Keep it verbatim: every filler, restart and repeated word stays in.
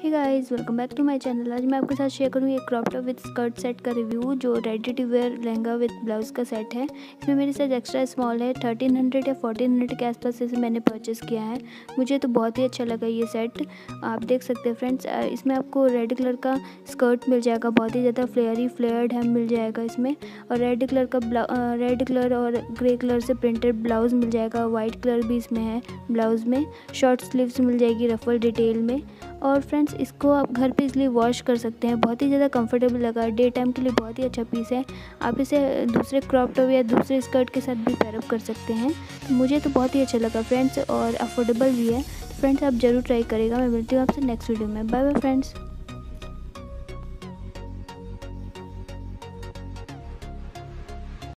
Hey guys, welcome back to my channel. आज मैं आपके साथ शेयर करूँगी एक crop top with skirt set का रिव्यू जो ready to wear lehenga with blouse का सेट है। इसमें मेरी साइज एक्स्ट्रा स्मॉल है। थर्टीन हंड्रेड या फोर्टीन हंड्रेड के आसपास इसे मैंने परचेस किया है। मुझे तो बहुत ही अच्छा लगा ये सेट। आप देख सकते हैं फ्रेंड्स, इसमें आपको रेड कलर का स्कर्ट मिल जाएगा, बहुत ही ज़्यादा फ्लेयरी फ्लेयर्ड hem मिल जाएगा इसमें, और रेड कलर का रेड कलर और ग्रे कलर से प्रिंटेड ब्लाउज मिल जाएगा। वाइट कलर भी इसमें है ब्लाउज़ में। शॉर्ट स्लीव्स मिल जाएगी रफल डिटेल में। और फ्रेंड्स, इसको आप घर पे इसलिए वॉश कर सकते हैं। बहुत ही ज़्यादा कंफर्टेबल लगा, डे टाइम के लिए बहुत ही अच्छा पीस है। आप इसे दूसरे क्रॉप टॉप या दूसरे स्कर्ट के साथ भी पेयरअप कर सकते हैं। तो मुझे तो बहुत ही अच्छा लगा फ्रेंड्स, और अफोर्डेबल भी है। फ्रेंड्स, आप ज़रूर ट्राई करेगा। मैं मिलती हूँ आपसे नेक्स्ट वीडियो में। Bye bye friends.